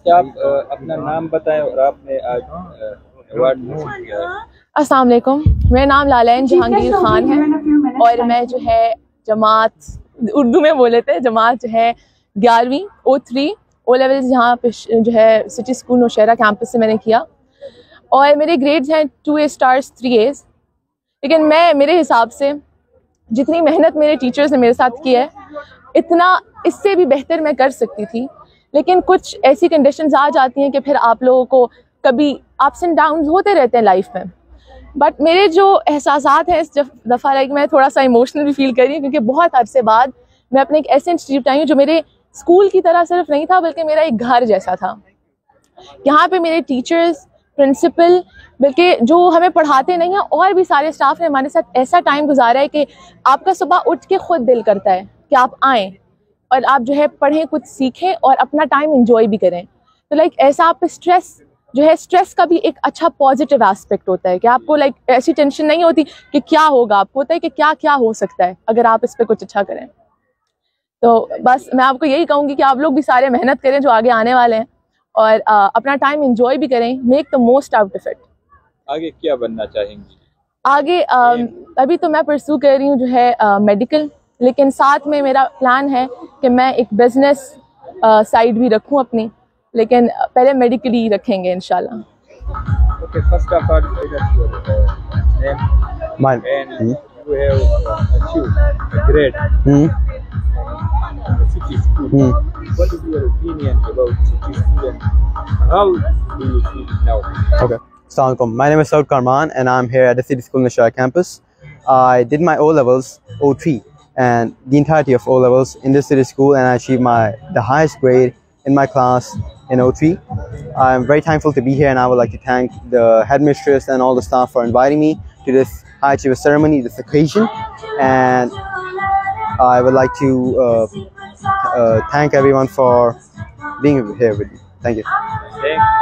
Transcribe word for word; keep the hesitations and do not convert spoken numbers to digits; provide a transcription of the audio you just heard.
क्या आप अ, अपना नाम बताएं और आपने आज अवार्ड हासिल किया है? अस्सलाम वालेकुम, मेरा नाम लालैन जहांगीर खान है और मैं जो है जमात उर्दू में बोले थे जमात जो है ग्यारहवीं ओ थ्री ओ लेवल्स यहाँ पे जो है सिटी स्कूल नौशहरा कैंपस से मैंने किया और मेरे ग्रेड्स हैं two A stars three A's. लेकिन मैं मेरे हिसाब से जितनी मेहनत मेरे टीचर्स ने मेरे साथ की है इतना इससे भी बेहतर मैं कर सकती थी, लेकिन कुछ ऐसी कंडीशंस आ जाती हैं कि फिर आप लोगों को कभी अप्स एंड डाउन्स होते रहते हैं लाइफ में। बट मेरे जो एहसासात हैं इस दफ़ा लाइक मैं थोड़ा सा इमोशनल भी फील कर रही हूँ क्योंकि बहुत अरसे बाद मैं अपने एक ऐसे इंस्टीट्यूट आई हूँ जो मेरे स्कूल की तरह सिर्फ नहीं था बल्कि मेरा एक घर जैसा था। यहाँ पे मेरे टीचर्स, प्रिंसिपल, बल्कि जो हमें पढ़ाते नहीं हैं और भी सारे स्टाफ ने हमारे साथ ऐसा टाइम गुजारा है कि आपका सुबह उठ के खुद दिल करता है कि आप आएँ और आप जो है पढ़ें, कुछ सीखें और अपना टाइम एंजॉय भी करें। तो लाइक ऐसा आप स्ट्रेस जो है स्ट्रेस का भी एक अच्छा पॉजिटिव एस्पेक्ट होता है कि आपको लाइक ऐसी टेंशन नहीं होती कि क्या होगा, आपको होता है कि क्या क्या हो सकता है अगर आप इस पर कुछ अच्छा करें। तो बस मैं आपको यही कहूँगी कि आप लोग भी सारे मेहनत करें जो आगे आने वाले हैं और आ, अपना टाइम एंजॉय भी करें, make the most out of it. आगे क्या बनना चाहेंगी? आगे आ, अभी तो मैं परस्यू कर रही हूँ जो है मेडिकल, लेकिन साथ में मेरा प्लान है कि मैं एक बिजनेस साइड भी रखूँ अपनी, लेकिन पहले मेडिकली रखेंगे इंशाल्लाह। Okay, first of all, let us your uh, name. Mine. And Hmm. you have uh, achieved a grade Hmm. in the city school. Hmm. What is your opinion about city school and how do you feel now? Okay. Assalamu alaikum. My name is Saud Karman and I'm here at the City School Nashara campus. I did my O levels O three and the entirety of O levels in this city school, and I achieved my the highest grade in my class in O three. I'm very thankful to be here, and I would like to thank the headmistress and all the staff for inviting me to this high achiever ceremony, this occasion, and I would like to uh, uh, thank everyone for being here with me. Thank you. Thank